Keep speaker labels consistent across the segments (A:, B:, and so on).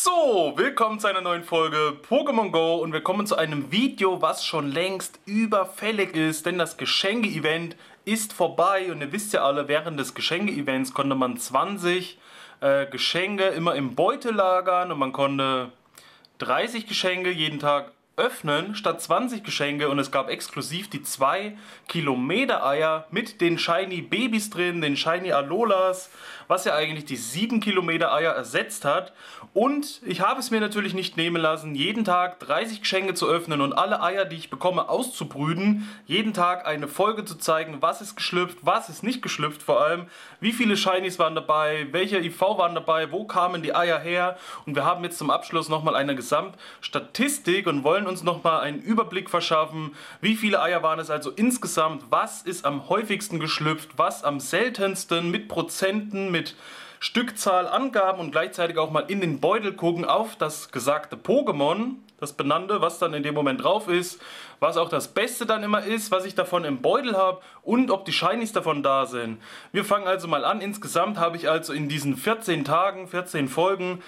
A: So, willkommen zu einer neuen Folge Pokémon Go und wir kommen zu einem Video, was schon längst überfällig ist, denn das Geschenke-Event ist vorbei und ihr wisst ja alle, während des Geschenke-Events konnte man 20 Geschenke immer im Beutel lagern und man konnte 30 Geschenke jeden Tag öffnen statt 20 Geschenke und es gab exklusiv die 2 Kilometer Eier mit den Shiny Babys drin, den Shiny Alolas, was ja eigentlich die 7 Kilometer Eier ersetzt hat. Und ich habe es mir natürlich nicht nehmen lassen, jeden Tag 30 Geschenke zu öffnen und alle Eier, die ich bekomme, auszubrüten. Jeden Tag eine Folge zu zeigen, was ist geschlüpft, was ist nicht geschlüpft vor allem, wie viele Shinies waren dabei, welche IV waren dabei, wo kamen die Eier her. Und wir haben jetzt zum Abschluss nochmal eine Gesamtstatistik und wollen uns nochmal einen Überblick verschaffen, wie viele Eier waren es also insgesamt, was ist am häufigsten geschlüpft, was am seltensten, mit Prozenten, mit Stückzahl, Angaben und gleichzeitig auch mal in den Beutel gucken auf das gesagte Pokémon, das benannte, was dann in dem Moment drauf ist, was auch das Beste dann immer ist, was ich davon im Beutel habe und ob die Shinies davon da sind. Wir fangen also mal an. Insgesamt habe ich also in diesen 14 Tagen, 14 Folgen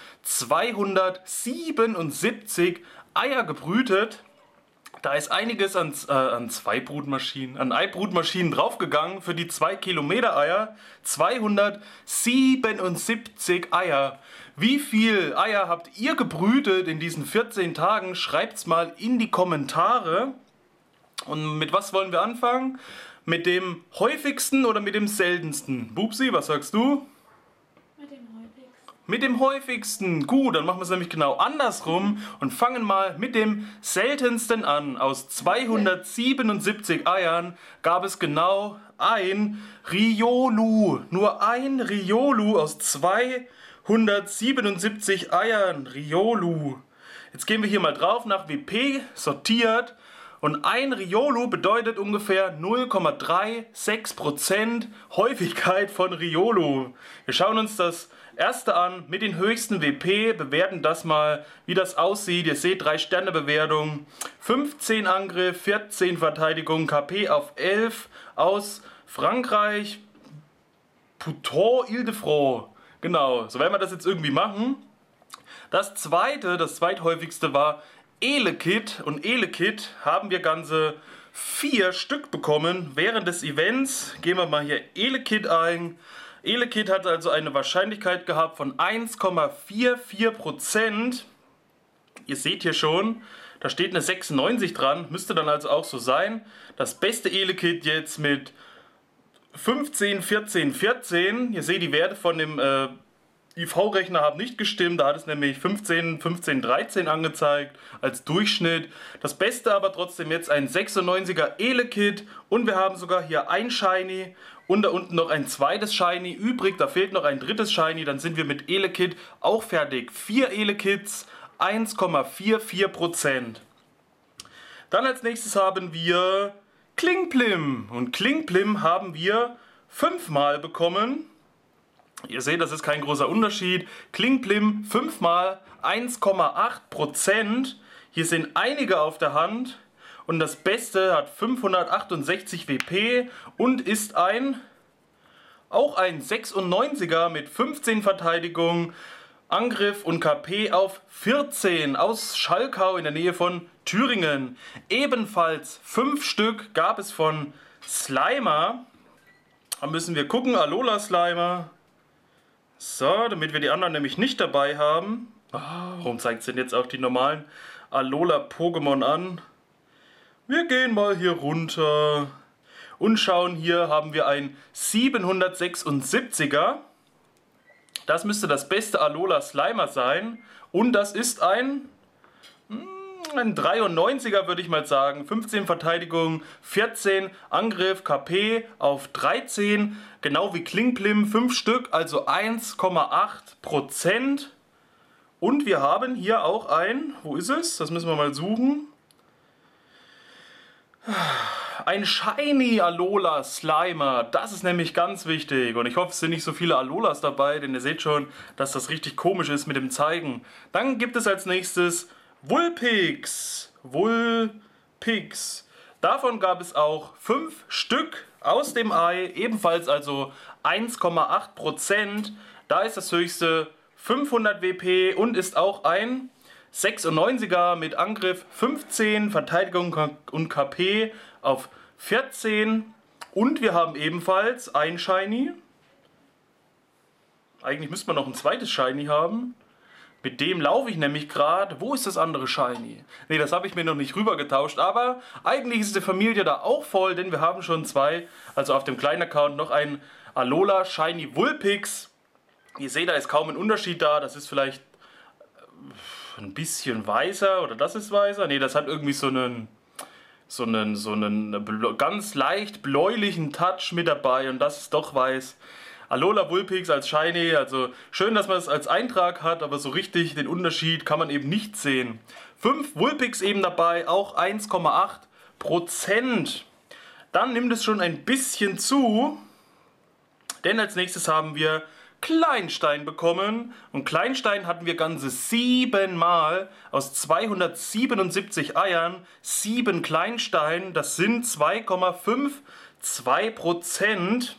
A: 277 Eier gebrütet. Da ist einiges an Eibrutmaschinen draufgegangen für die 2 Kilometer Eier. 277 Eier. Wie viel Eier habt ihr gebrütet in diesen 14 Tagen? Schreibt's mal in die Kommentare. Und mit was wollen wir anfangen? Mit dem häufigsten oder mit dem seltensten? Bubsi, was sagst du? Mit dem häufigsten. Gut, dann machen wir es nämlich genau andersrum und fangen mal mit dem seltensten an. Aus 277 Eiern gab es genau ein Riolu. Nur ein Riolu aus 277 Eiern. Riolu. Jetzt gehen wir hier mal drauf, nach WP sortiert. Und ein Riolu bedeutet ungefähr 0,36% Häufigkeit von Riolu. Wir schauen uns das erste an mit den höchsten WP, bewerten das mal, wie das aussieht. Ihr seht 3-Sterne-Bewertung, 15 Angriff, 14 Verteidigung, KP auf 11 aus Frankreich, Pouton, Ile-de-France. Genau, so werden wir das jetzt irgendwie machen. Das zweithäufigste war Elekid und Elekid haben wir ganze 4 Stück bekommen während des Events. Gehen wir mal hier Elekid ein. Elekid hat also eine Wahrscheinlichkeit gehabt von 1,44%. Ihr seht hier schon, da steht eine 96 dran, müsste dann also auch so sein. Das beste Elekid jetzt mit 15, 14, 14. Ihr seht, die Werte von dem IV-Rechner haben nicht gestimmt, da hat es nämlich 15, 15, 13 angezeigt als Durchschnitt. Das Beste aber trotzdem jetzt ein 96er Elekid und wir haben sogar hier ein Shiny und da unten noch ein zweites Shiny übrig, da fehlt noch ein drittes Shiny, dann sind wir mit Elekid auch fertig. 4 Elekids, 1,44%. Dann als nächstes haben wir Klingplim und Klingplim haben wir 5-mal bekommen. Ihr seht, das ist kein großer Unterschied. Klingplim 5-mal 1,8%. Hier sind einige auf der Hand. Und das Beste hat 568 WP und ist auch ein 96er mit 15 Verteidigung, Angriff und KP auf 14 aus Schalkau in der Nähe von Thüringen. Ebenfalls 5 Stück gab es von Slimer. Da müssen wir gucken, Alola Slimer. So, damit wir die anderen nämlich nicht dabei haben. Warum zeigt es denn jetzt auch die normalen Alola-Pokémon an? Wir gehen mal hier runter und schauen, hier haben wir ein 776er. Das müsste das beste Alola Slimer sein. Und das ist ein 93er, würde ich mal sagen. 15 Verteidigung, 14 Angriff, KP auf 13. Genau wie Klingplim, 5 Stück, also 1,8%. Und wir haben hier auch ein, wo ist es? Das müssen wir mal suchen. Ein Shiny Alola Slimer, das ist nämlich ganz wichtig. Und ich hoffe, es sind nicht so viele Alolas dabei, denn ihr seht schon, dass das richtig komisch ist mit dem Zeigen. Dann gibt es als nächstes Vulpix. Davon gab es auch 5 Stück aus dem Ei, ebenfalls also 1,8%. Da ist das höchste 500 WP und ist auch ein 96er mit Angriff 15, Verteidigung und KP auf 14. Und wir haben ebenfalls ein Shiny. Eigentlich müsste man noch ein zweites Shiny haben. Mit dem laufe ich nämlich gerade. Wo ist das andere Shiny? Ne, das habe ich mir noch nicht rüber getauscht. Aber eigentlich ist die Familie da auch voll, denn wir haben schon zwei. Also auf dem kleinen Account noch ein Alola Shiny Vulpix. Ihr seht, da ist kaum ein Unterschied da. Das ist vielleicht ein bisschen weißer oder das ist weißer. Ne, das hat irgendwie so einen ganz leicht bläulichen Touch mit dabei und das ist doch weiß. Alola Vulpix als Shiny, also schön, dass man es als Eintrag hat, aber so richtig den Unterschied kann man eben nicht sehen. 5 Vulpix eben dabei, auch 1,8%. Dann nimmt es schon ein bisschen zu, denn als nächstes haben wir Kleinstein bekommen und Kleinstein hatten wir ganze 7 Mal aus 277 Eiern, 7 Kleinstein, das sind 2,52%.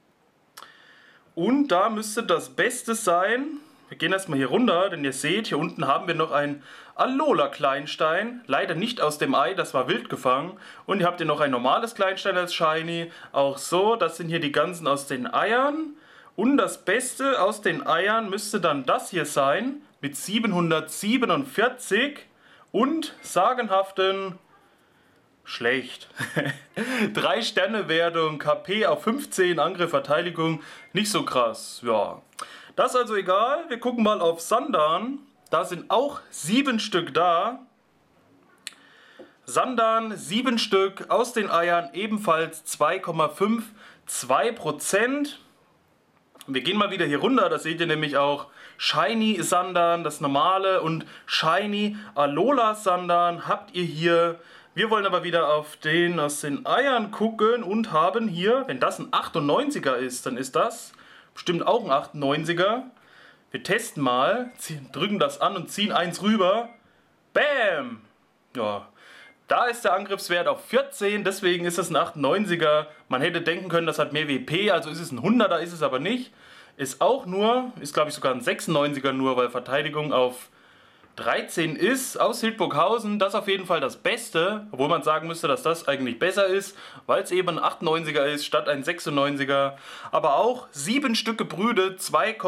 A: Und da müsste das Beste sein, wir gehen erstmal hier runter, denn ihr seht, hier unten haben wir noch ein Alola Kleinstein, leider nicht aus dem Ei, das war wild gefangen. Und ihr habt hier noch ein normales Kleinstein als Shiny, auch so, das sind hier die ganzen aus den Eiern. Und das Beste aus den Eiern müsste dann das hier sein, mit 747 und sagenhaften schlecht. 3 Sterne Wertung, KP auf 15, Angriff, Verteidigung, nicht so krass. Ja, das ist also egal. Wir gucken mal auf Sandan. Da sind auch 7 Stück da. Sandan, 7 Stück aus den Eiern, ebenfalls 2,52%. Wir gehen mal wieder hier runter, da seht ihr nämlich auch Shiny Sandan, das normale, und Shiny Alola Sandan habt ihr hier. Wir wollen aber wieder auf den aus den Eiern gucken und haben hier, wenn das ein 98er ist, dann ist das bestimmt auch ein 98er. Wir testen mal, drücken das an und ziehen eins rüber. Bam! Ja, da ist der Angriffswert auf 14, deswegen ist es ein 98er. Man hätte denken können, das hat mehr WP, also ist es ein 100er, ist es aber nicht. Ist auch nur, ist glaube ich sogar ein 96er nur, weil Verteidigung auf 13 ist, aus Hildburghausen. Das ist auf jeden Fall das Beste, obwohl man sagen müsste, dass das eigentlich besser ist, weil es eben ein 98er ist statt ein 96er. Aber auch 7 Stück gebrütet,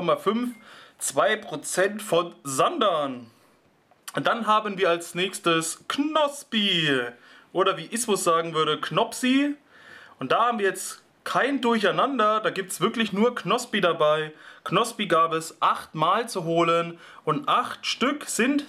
A: 2,52% von Sandan. Und dann haben wir als nächstes Knospi, oder wie Ismus sagen würde, Knopsi. Und da haben wir jetzt kein Durcheinander, da gibt es wirklich nur Knospi dabei. Knospi gab es 8 Mal zu holen und 8 Stück sind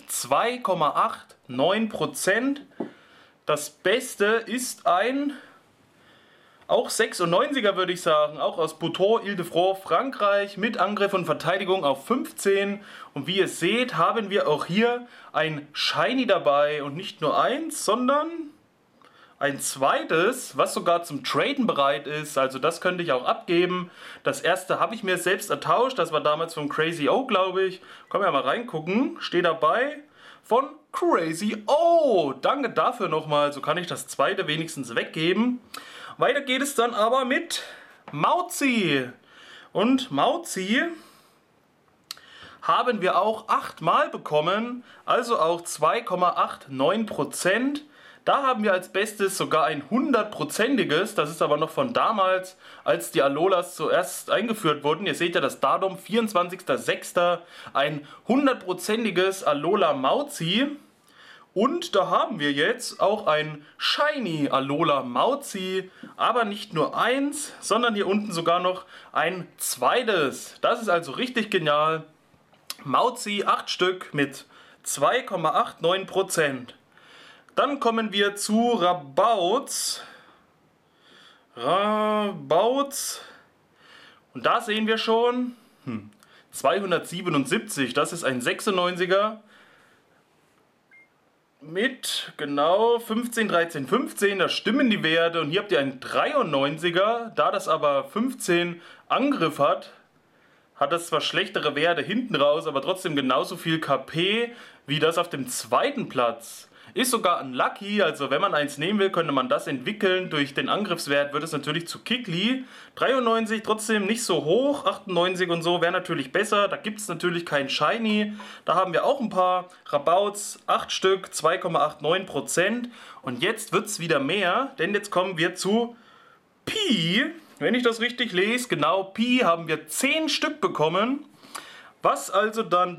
A: 2,89%. Das Beste ist ein, auch 96er würde ich sagen, auch aus Bouton, Ile-de-France, Frankreich, mit Angriff und Verteidigung auf 15. Und wie ihr seht, haben wir auch hier ein Shiny dabei und nicht nur eins, sondern ein zweites, was sogar zum Traden bereit ist, also das könnte ich auch abgeben. Das erste habe ich mir selbst ertauscht, das war damals von Crazy O, glaube ich. Können wir mal reingucken, steht dabei von Crazy O. Danke dafür nochmal, so kann ich das zweite wenigstens weggeben. Weiter geht es dann aber mit Mauzi. Und Mauzi haben wir auch 8 Mal bekommen, also auch 2,89%. Da haben wir als Bestes sogar ein 100%iges, das ist aber noch von damals, als die Alolas zuerst eingeführt wurden. Ihr seht ja das Datum, 24.06. ein 100%iges Alola Mauzi. Und da haben wir jetzt auch ein Shiny Alola Mauzi, aber nicht nur eins, sondern hier unten sogar noch ein zweites. Das ist also richtig genial. Mauzi 8 Stück mit 2,89%. Dann kommen wir zu Rabauts. Und da sehen wir schon 277, das ist ein 96er. Mit genau 15, 13, 15, da stimmen die Werte. Und hier habt ihr einen 93er. Da das aber 15 Angriff hat, hat das zwar schlechtere Werte hinten raus, aber trotzdem genauso viel KP wie das auf dem zweiten Platz. Ist sogar ein Lucky, also wenn man eins nehmen will, könnte man das entwickeln. Durch den Angriffswert wird es natürlich zu Kikli. 93 trotzdem nicht so hoch, 98 und so wäre natürlich besser. Da gibt es natürlich kein Shiny. Da haben wir auch ein paar Rabauts, 8 Stück, 2,89%. Und jetzt wird es wieder mehr, denn jetzt kommen wir zu Pi. Wenn ich das richtig lese, genau, Pi haben wir 10 Stück bekommen. Was also dann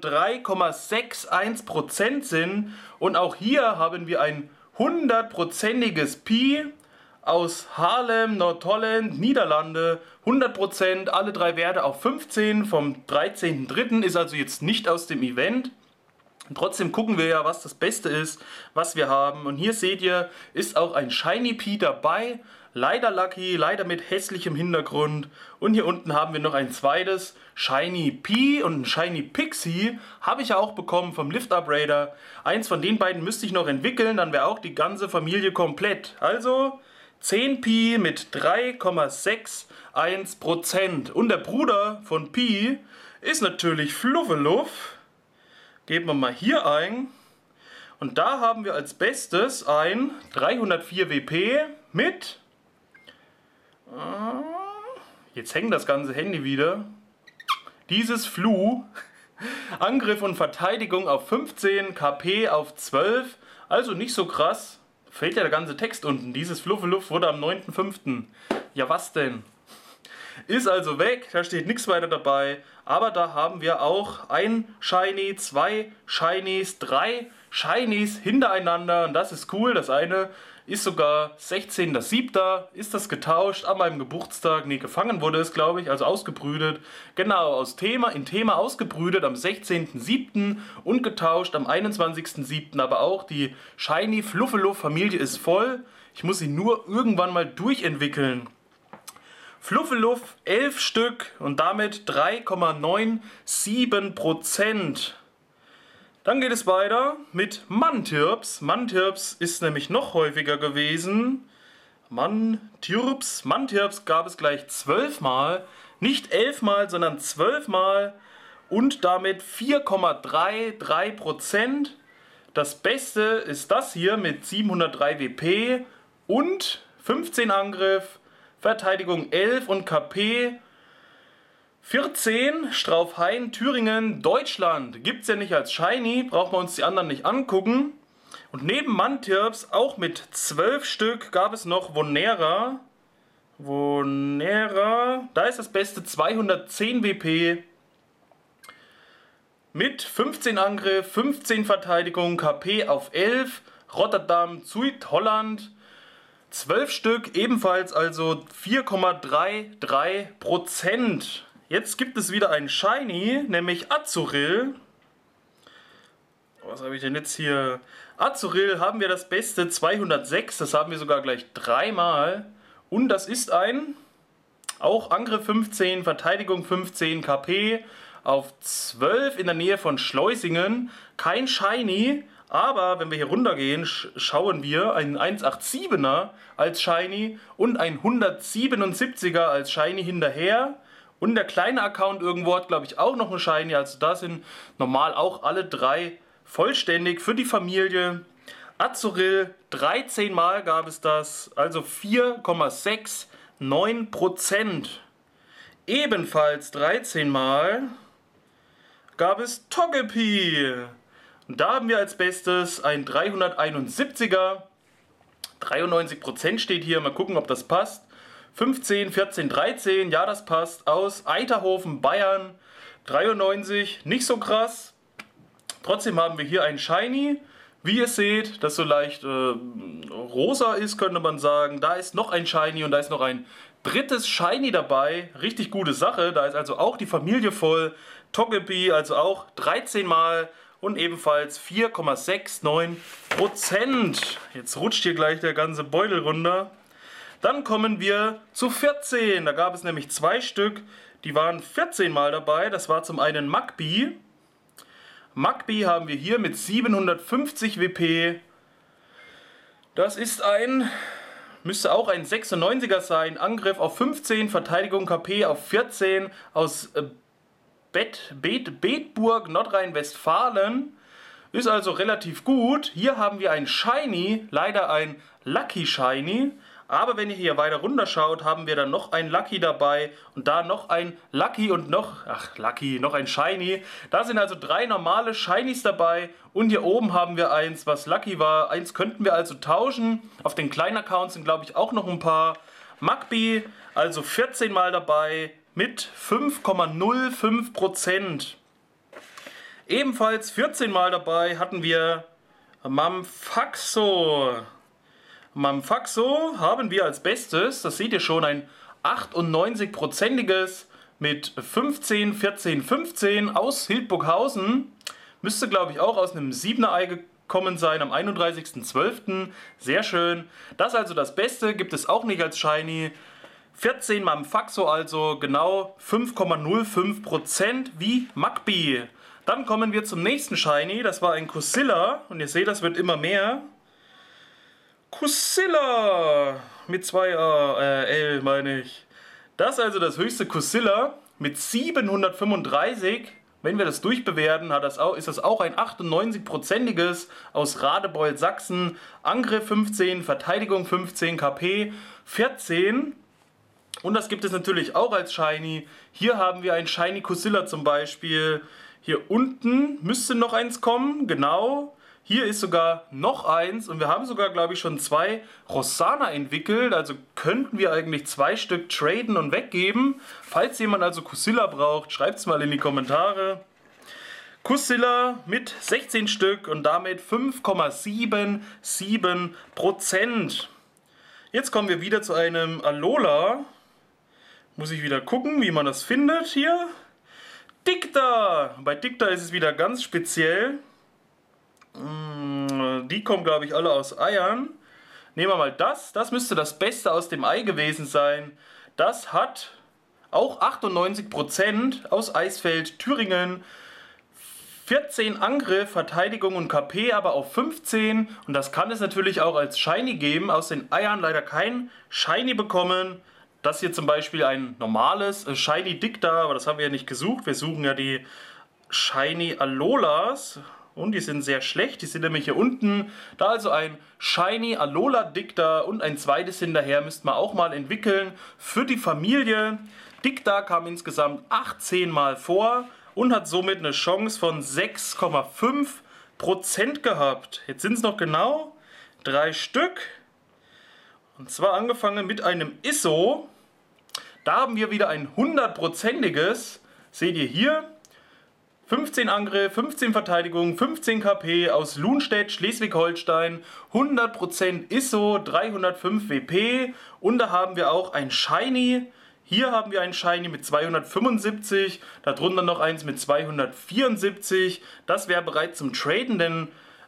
A: 3,61% sind. Und auch hier haben wir ein 100%iges Pi aus Haarlem, Nordholland, Niederlande. 100%, alle drei Werte auf 15 vom 13.03. ist also jetzt nicht aus dem Event. Trotzdem gucken wir ja, was das Beste ist, was wir haben. Und hier seht ihr, ist auch ein Shiny Pi dabei. Leider Lucky, leider mit hässlichem Hintergrund. Und hier unten haben wir noch ein zweites Shiny Pi und ein Shiny Pixie. Habe ich ja auch bekommen vom Lift Up Raider. Eins von den beiden müsste ich noch entwickeln, dann wäre auch die ganze Familie komplett. Also 10 Pi mit 3,61%. Und der Bruder von Pi ist natürlich Fluffeluff. Geben wir mal hier ein. Und da haben wir als Bestes ein 304 WP mit... Jetzt hängt das ganze Handy wieder. Dieses Flu. Angriff und Verteidigung auf 15, KP auf 12. Also nicht so krass. Fehlt ja der ganze Text unten. Dieses Fluffeluff wurde am 9.5. Ja, was denn? Ist also weg, da steht nichts weiter dabei. Aber da haben wir auch ein Shiny, zwei Shinies, drei Shinies hintereinander. Und das ist cool. Das eine ist sogar 16.07. Ist das getauscht an meinem Geburtstag. Ne, gefangen wurde es, glaube ich, also ausgebrütet. Genau, in Thema ausgebrütet am 16.07. und getauscht am 21.07. Aber auch die Shiny Fluffeluff Familie ist voll. Ich muss sie nur irgendwann mal durchentwickeln. Fluffeluff 11 Stück und damit 3,97%. Dann geht es weiter mit Mantirps. Mantirps ist nämlich noch häufiger gewesen. Mantirps gab es gleich 12 Mal. Nicht 11 Mal, sondern 12 Mal. Und damit 4,33%. Das Beste ist das hier mit 703 WP und 15 Angriff, Verteidigung 11 und KP 14, Straufhain, Thüringen, Deutschland. Gibt es ja nicht als Shiny, brauchen wir uns die anderen nicht angucken. Und neben Mantirps, auch mit 12 Stück, gab es noch Vonera. Da ist das Beste 210 WP. Mit 15 Angriff, 15 Verteidigung, KP auf 11. Rotterdam, Zuid-Holland. 12 Stück, ebenfalls also 4,33%. Jetzt gibt es wieder ein Shiny, nämlich Azurill. Was habe ich denn jetzt hier? Azurill haben wir das Beste 206, das haben wir sogar gleich dreimal. Und das ist auch Angriff 15, Verteidigung 15, KP auf 12 in der Nähe von Schleusingen. Kein Shiny, aber wenn wir hier runtergehen, schauen wir einen 187er als Shiny und ein 177er als Shiny hinterher. Und der kleine Account irgendwo hat, glaube ich, auch noch ein Shiny. Also da sind normal auch alle drei vollständig für die Familie. Azurill, 13 Mal gab es das, also 4,69%. Ebenfalls 13 Mal gab es Togepi. Und da haben wir als Bestes ein 371er. 93% steht hier, mal gucken, ob das passt. 15, 14, 13, ja, das passt. Aus Eiterhofen, Bayern. 93, nicht so krass. Trotzdem haben wir hier ein Shiny. Wie ihr seht, das so leicht rosa ist, könnte man sagen. Da ist noch ein Shiny und da ist noch ein drittes Shiny dabei. Richtig gute Sache. Da ist also auch die Familie voll. Togepi, also auch 13 Mal und ebenfalls 4,69%. Jetzt rutscht hier gleich der ganze Beutel runter. Dann kommen wir zu 14. Da gab es nämlich 2 Stück, die waren 14 Mal dabei. Das war zum einen Magby. Magby haben wir hier mit 750 WP. Das ist müsste auch ein 96er sein. Angriff auf 15, Verteidigung KP auf 14 aus Bedburg, Nordrhein-Westfalen. Ist also relativ gut. Hier haben wir ein Shiny, leider ein Lucky Shiny. Aber wenn ihr hier weiter runter schaut, haben wir dann noch ein Lucky dabei und da noch ein Lucky und noch ein Shiny. Da sind also 3 normale Shinies dabei und hier oben haben wir eins, was Lucky war. Eins könnten wir also tauschen. Auf den kleinen Accounts sind, glaube ich, auch noch ein paar. Magby, also 14 Mal dabei mit 5,05%. Ebenfalls 14 Mal dabei hatten wir Mamphaxo. Mamphaxo haben wir als Bestes, das seht ihr schon, ein 98%iges mit 15, 14, 15 aus Hildburghausen. Müsste, glaube ich, auch aus einem 7er Ei gekommen sein am 31.12. Sehr schön. Das ist also das Beste, gibt es auch nicht als Shiny. 14 Mamphaxo, also genau 5,05% wie Magby. Dann kommen wir zum nächsten Shiny, das war ein Kusilla und ihr seht, das wird immer mehr. Kusilla mit 2L meine ich. Das ist also das höchste Kusilla mit 735. Wenn wir das durchbewerten, ist das auch ein 98%iges aus Radebeul, Sachsen. Angriff 15, Verteidigung 15, KP 14. Und das gibt es natürlich auch als Shiny. Hier haben wir ein Shiny Kusilla zum Beispiel. Hier unten müsste noch eins kommen, genau. Hier ist sogar noch eins und wir haben sogar, glaube ich, schon 2 Rossana entwickelt. Also könnten wir eigentlich 2 Stück traden und weggeben. Falls jemand also Kusilla braucht, schreibt es mal in die Kommentare. Kusilla mit 16 Stück und damit 5,77%. Jetzt kommen wir wieder zu einem Alola. Muss ich wieder gucken, wie man das findet hier. Dicta! Bei Dicta ist es wieder ganz speziell. Die kommen, glaube ich, alle aus Eiern. Nehmen wir mal das. Das müsste das Beste aus dem Ei gewesen sein. Das hat auch 98% aus Eisfeld, Thüringen. 14 Angriff, Verteidigung und KP, aber auf 15. Und das kann es natürlich auch als Shiny geben. Aus den Eiern leider kein Shiny bekommen. Das hier zum Beispiel ein normales Shiny Dicta, aber das haben wir ja nicht gesucht. Wir suchen ja die Shiny Alolas. Und die sind sehr schlecht, die sind nämlich hier unten. Da also ein Shiny Alola Dicta und ein zweites hinterher müssten wir auch mal entwickeln für die Familie. Dicta kam insgesamt 18 Mal vor und hat somit eine Chance von 6,5% gehabt. Jetzt sind es noch genau 3 Stück. Und zwar angefangen mit einem ISO. Da haben wir wieder ein 100%iges. Seht ihr hier. 15 Angriff, 15 Verteidigung, 15 KP aus Lunstedt, Schleswig-Holstein, 100% ISO, 305 WP und da haben wir auch ein Shiny. Hier haben wir ein Shiny mit 275, darunter noch eins mit 274. Das wäre bereits zum Traden, denn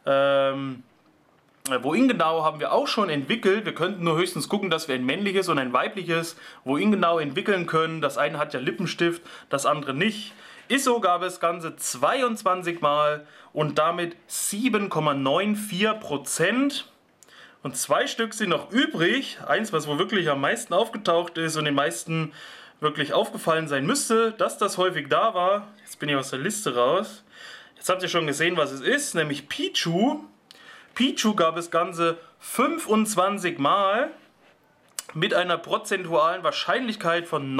A: Wohin genau haben wir auch schon entwickelt. Wir könnten nur höchstens gucken, dass wir ein männliches und ein weibliches Wohin genau entwickeln können. Das eine hat ja Lippenstift, das andere nicht. ISO gab es ganze 22 Mal und damit 7,94%. Und 2 Stück sind noch übrig. Eins, was wohl wirklich am meisten aufgetaucht ist und den meisten wirklich aufgefallen sein müsste, dass das häufig da war. Jetzt bin ich aus der Liste raus. Jetzt habt ihr schon gesehen, was es ist, nämlich Pichu. Pichu gab es ganze 25 Mal mit einer prozentualen Wahrscheinlichkeit von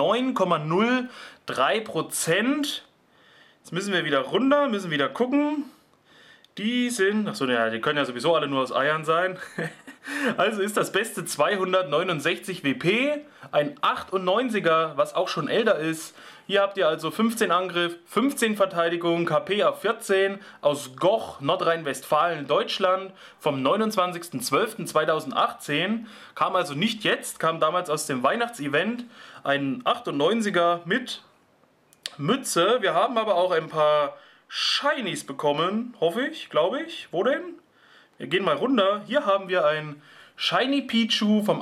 A: 9,03%. Jetzt müssen wir wieder runter, müssen wieder gucken. Die sind, achso, ja, die können ja sowieso alle nur aus Eiern sein. Also ist das Beste 269 WP, ein 98er, was auch schon älter ist. Hier habt ihr also 15 Angriff, 15 Verteidigung, KP auf 14, aus Goch, Nordrhein-Westfalen, Deutschland, vom 29.12.2018. Kam also nicht jetzt, kam damals aus dem Weihnachtsevent, ein 98er mit Mütze. Wir haben aber auch ein paar Shinies bekommen, hoffe ich, glaube ich. Wo denn? Wir gehen mal runter. Hier haben wir ein Shiny Pichu vom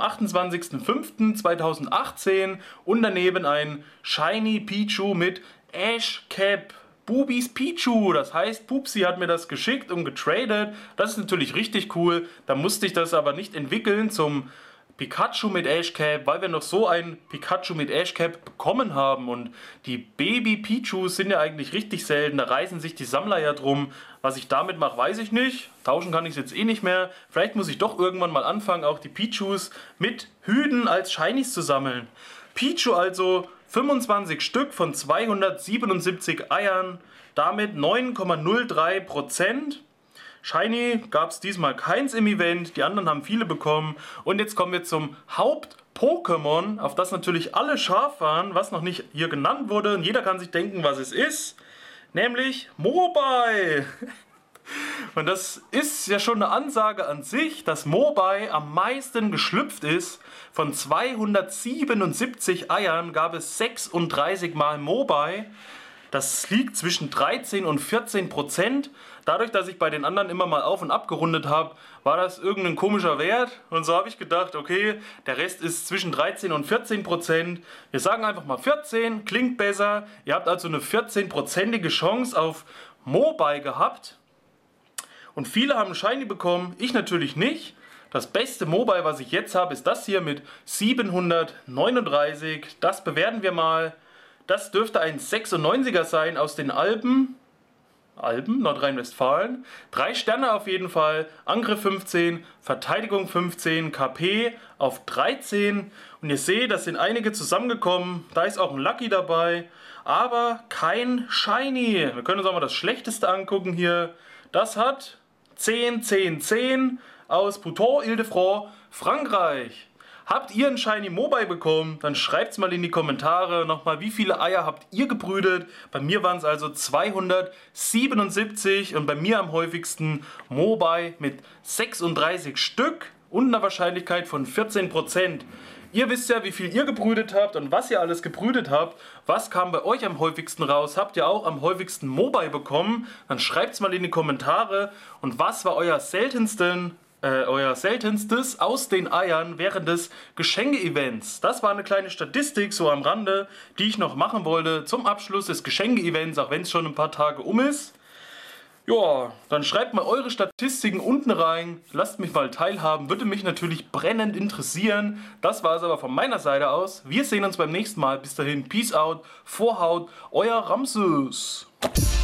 A: 28.05.2018 und daneben ein Shiny Pichu mit Ash Cap. Bubis Pichu, das heißt, Pupsi hat mir das geschickt und getradet. Das ist natürlich richtig cool. Da musste ich das aber nicht entwickeln zum Pikachu mit Ash Cap, weil wir noch so ein Pikachu mit Ash Cap bekommen haben. Und die Baby Pichus sind ja eigentlich richtig selten, da reißen sich die Sammler ja drum. Was ich damit mache, weiß ich nicht. Tauschen kann ich es jetzt eh nicht mehr. Vielleicht muss ich doch irgendwann mal anfangen, auch die Pichus mit Hüten als Shinies zu sammeln. Pichu also 25 Stück von 277 Eiern, damit 9,03%. Shiny gab es diesmal keins im Event, die anderen haben viele bekommen. Und jetzt kommen wir zum Haupt-Pokémon, auf das natürlich alle scharf waren, was noch nicht hier genannt wurde. Und jeder kann sich denken, was es ist, nämlich Mobile. Und das ist ja schon eine Ansage an sich, dass Mobile am meisten geschlüpft ist. Von 277 Eiern gab es 36 Mal Mobile. Das liegt zwischen 13 und 14%. Dadurch, dass ich bei den anderen immer mal auf und ab gerundet habe, war das irgendein komischer Wert. Und so habe ich gedacht, okay, der Rest ist zwischen 13 und 14%. Wir sagen einfach mal 14, klingt besser. Ihr habt also eine 14%ige Chance auf Mobile gehabt. Und viele haben Shiny bekommen, ich natürlich nicht. Das beste Mobile, was ich jetzt habe, ist das hier mit 739. Das bewerten wir mal. Das dürfte ein 96er sein aus den Alpen, Nordrhein-Westfalen. 3 Sterne auf jeden Fall, Angriff 15, Verteidigung 15, KP auf 13. Und ihr seht, das sind einige zusammengekommen. Da ist auch ein Lucky dabei, aber kein Shiny. Wir können uns auch mal das Schlechteste angucken hier. Das hat 10, 10, 10 aus Puteaux, Ile-de-France, Frankreich. Habt ihr ein Shiny Mobile bekommen? Dann schreibt es mal in die Kommentare nochmal, wie viele Eier habt ihr gebrütet? Bei mir waren es also 277 und bei mir am häufigsten Mobile mit 36 Stück und einer Wahrscheinlichkeit von 14%. Ihr wisst ja, wie viel ihr gebrütet habt und was ihr alles gebrütet habt. Was kam bei euch am häufigsten raus? Habt ihr auch am häufigsten Mobile bekommen? Dann schreibt es mal in die Kommentare. Und was war euer seltenstes aus den Eiern während des Geschenke-Events? Das war eine kleine Statistik so am Rande, die ich noch machen wollte zum Abschluss des Geschenke-Events, auch wenn es schon ein paar Tage um ist. Ja, dann schreibt mal eure Statistiken unten rein, lasst mich mal teilhaben, würde mich natürlich brennend interessieren. Das war es aber von meiner Seite aus. Wir sehen uns beim nächsten Mal. Bis dahin, Peace out, Vorhaut, euer Ramses.